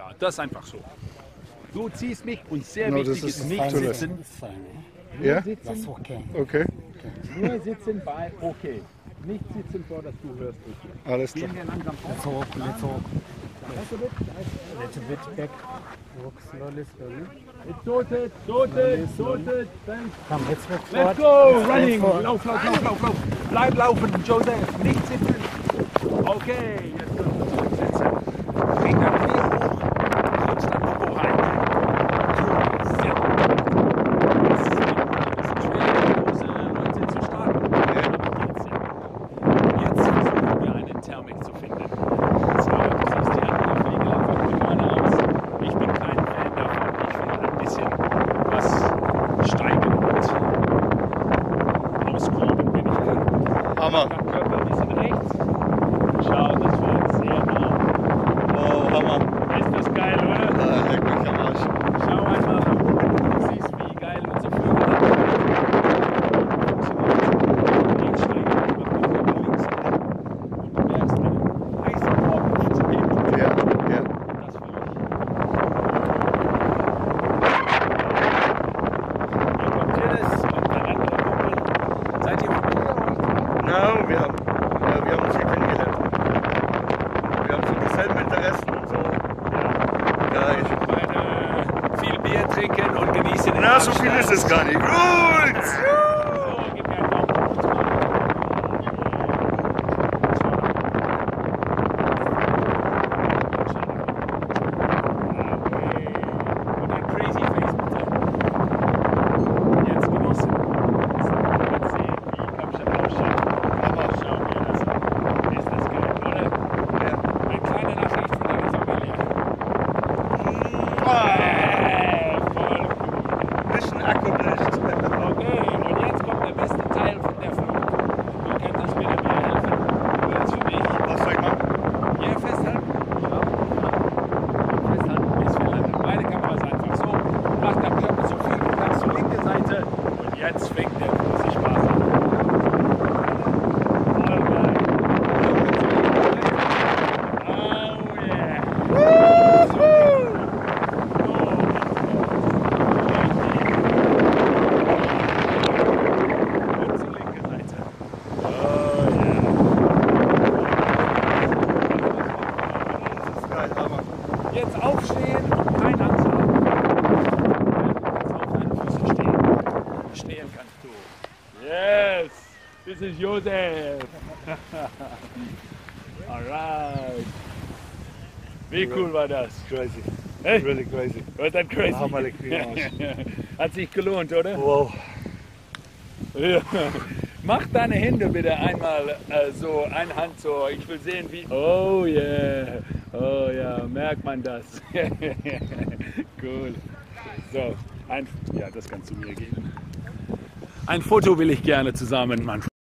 Ja, das ist einfach so. Du ziehst mich und sehr wichtig ist nicht sitzen. Ja? Sitzen. Okay. Nur sitzen bei okay. Nicht sitzen vor, dass du hörst. Okay. Alles klar. Gehen wir langsam vor. Let's walk. Little bit back. Walk slowly, slowly. It's sorted. Thanks. Come, let's walk Let's forward. go, running. Lauf. Bleib laufen, Joseph. Nicht sitzen. Okay, jetzt können wir zurücksetzen. Bring dein Knie hoch. Rutsch dein Popo rein. Sehr gut. Das ist ein bisschen schwer, große Leute zu starten. Jetzt versuchen wir einen Thermik zu finden. Und zwar, du siehst, die andere Fliege einfach geradeaus. Ich bin kein Fan davon. Ich will ein bisschen was steigen und ausgraben, wenn ich kann. Hammer. Der Körper ein bisschen rechts. Schau, das war jetzt sehr nah. Oh, Hammer. Ist das geil, oder? Ah, leck mich am Arsch. Schau einmal nach oben. Du siehst, wie geil unser Flügel ist. Jetzt steigen wir nach links hoch. Und du merkst einen heißen Morgen zu hinten. Ja. Das will ich. Hier kommt Dennis und der andere Kumpel. Seid ihr Familie heute? No, wir haben uns hier kennengelernt. Wir haben so dieselben Interessen und so. Ja, Beide viel Bier trinken und genießen den na, so viel ist es gar nicht. Gut! So, gib mir einen Daumen. Und ein crazy face bitte. Jetzt genießen. Jetzt sehen, wie Kapstadt ausschaut. Aber schau mir das an. Ist das geil, oder? Ja. Eine kleine Nachricht von deiner Familie. Voll gut. Mission accomplished. Okay, und jetzt kommt der beste Teil von der Flug. Du kannst das später mir helfen. Du willst für mich Was soll ich machen? hier festhalten. Ja. Festhalten, bis wir landen. Beide Kameras einfach so. Mach deinen Körper so viel du kannst zur linken Seite. Und jetzt fängt der große Spaß an. Voll geil. Oh yeah. Woo! Und zur linken Seite. Oh ja. Das ist geil, Hammer. Jetzt aufstehen und kein Angst haben. Du kannst auf deinen Füßen stehen. Stehen kannst du. Yes! This is Joseph! Alright. Wie cool war das? Crazy. Hey? Really crazy. War das crazy? Hammer, leck mich am Arsch. Hat sich gelohnt, oder? Wow. Ja. Mach deine Hände bitte einmal so, eine Hand so. Ich will sehen, wie. Oh yeah. Oh ja, merkt man das. Cool. So, ja, das kannst du mir geben. Ein Foto will ich gerne zusammen, Mann.